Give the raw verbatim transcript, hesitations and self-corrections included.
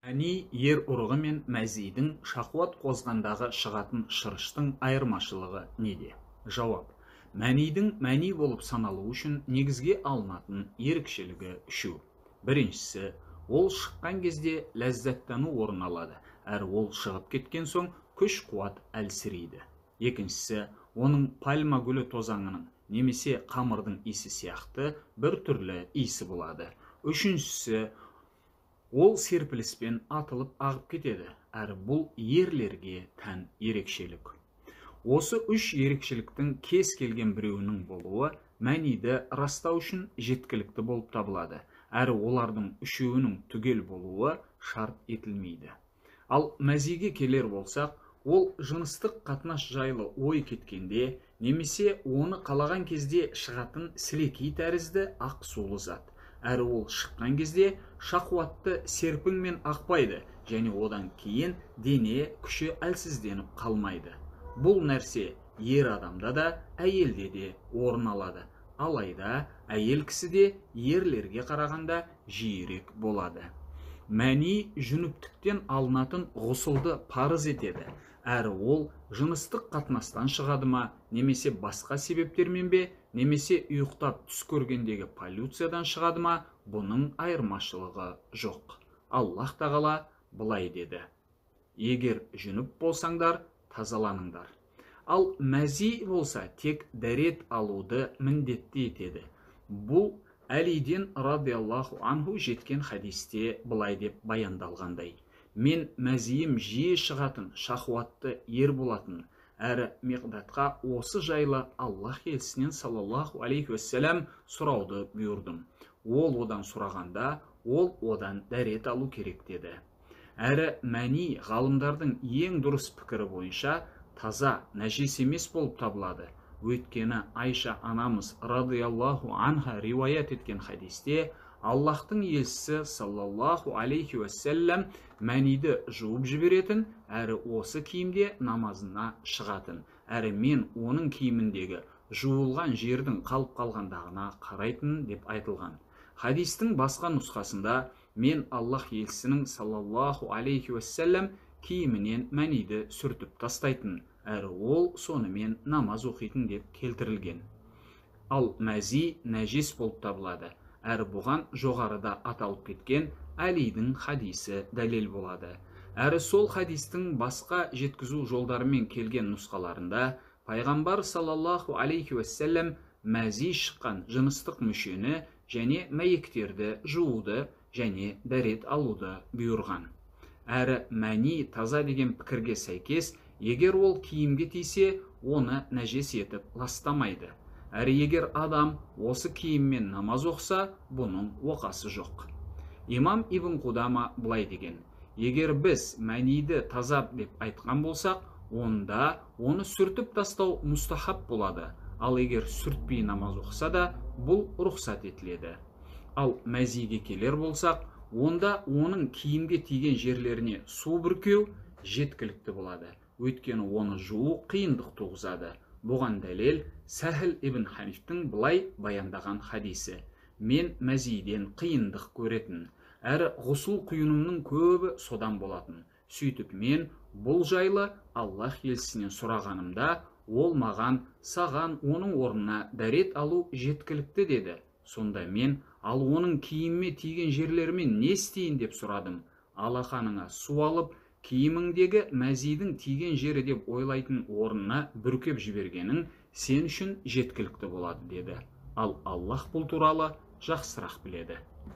Мәни ер ұрығы мен мәзидің шахуат қозғандағы шығатын шырыштың айырмашылығы неде? Жауап. Мәнидің мәни болып саналу үшін негізге алынатын ерекшелігі үшу. Біріншісі, ол шыққан кезде ләззаттану орын алады, әрі ол шығып кеткен соң күш қуат әлсірейді. Екіншісі, оның пальма гүлі тозаңының немесе қамырдың иісі сияқты бір түрлі иісі болады. Үшіншісі, ол серпіліспен атылып ағып кетеді, әрі бұл ерлерге тән ерекшелік. Осы үш ерекшеліктің кез келген біреуінің болуы мәниді растау үшін жеткілікті болып табылады, әрі олардың үшеуінің түгел болуы шарт етілмейді. Ал мәзиге келер болсақ, ол жыныстық қатынас жайлы ой кеткенде, немесе оны қалаған кезде шығатын сілекей тәрізді ақ сулы зат. Әрі ол шыққан кезде шахуатты серпіңмен ақпайды, және одан кейін дене күші әлсізденіп қалмайды. Бұл нәрсе ер адамда да, әйелде де орын алады. Алайда әйел кісіде ерлерге қарағанда жиірек болады. Мәни жүнүптіктен алынатын ғұсылды парыз етеді, әрі ол жыныстық қатынастан шығады ма, немесе басқа себептермен бе, немесе ұйықтап түс көргендегі полюциядан шығады ма, бұның айырмашылығы жоқ. Аллах тағала былай деді: егер жүніп болсаңдар, тазаланыңдар. Ал мәзи болса тек дәрет алуды міндетті етеді. Бұл Әлиден радиаллаху анху жеткен хадисте былай деп баяндалғандай: мен мәзиім жиі шығатын шахуатты ер болатын, әрі Миқдатқа осы жайлы Аллах елшісінен саллаллаху алейхи уассалам сұрауды бұйырдым. Ол одан сұрағанда, ол одан дәрет алу керек деді. Әрі мәни ғалымдардың ең дұрыс пікірі бойынша таза, нәжес емес болып табылады. Өйткені Айша анамыз радиаллаху анха риуаят еткен хадисте Аллахтың елшісі саллаллаху алейхи уассалам мәниді жуып жіберетін, әрі осы киімде намазына шығатын, әрі мен оның киіміндегі жуылған жердің қалып қалғандағына қарайтын деп айтылған. Хадистің басқа нұсқасында мен Аллах елшісінің саллаллаху алейхи уассалам киімінен мәниді сүртіп тастайтын, әрі ол сонымен намаз оқитын деп келтірілген. Ал мәзи нәжес болып табылады, әрі бұған жоғарыда аталып кеткен Әлидің хадисі дәлел болады. Әрі сол хадистің басқа жеткізу жолдарымен келген нұсқаларында пайғамбар саллаллаху алейхи уассалам мәзи шыққан жыныстық мүшені және мәйектерді жууды және дәрет алуды бұйырған. Әрі мәни таза деген пікірге сәйкес, егер ол киімге тисе, оны нәжес етіп ластамайды. Әрі егер адам осы киіммен намаз оқса, бұның оқасы жоқ. Имам Ибн Қудама былай деген: егер біз мәниді таза деп айтқан болсақ, онда оны сүртіп тастау мұстахаб болады. Ал егер сүртпей намаз оқса да, бұл рұқсат етіледі. Ал мәзиге келер болсақ, онда оның киімге тиген жерлеріне су бүркеу жеткілікті болады. Өйткені оны жуу қиындық туғызады. Бұған дәлел Сәхіл ибн Ханифтің былай баяндаған хадисі: мен мәзиден қиындық көретін, әрі ғұсыл құйынымның көбі содан болатын. Сөйтіп мен бұл жайлы Аллах елшісінен сұрағанымда, ол маған саған оның орнына дәрет алу жеткілікті деді. Сонда мен ал оның киіміме тиген жерлерімен не істейін деп сұрадым. Алақаныңа су алып, киіміңдегі мәзидің тиген жері деп ойлайтын орнына бүркеп жібергенің сен үшін жеткілікті болады деді. Ал Аллах бұл туралы жақсырақ біледі.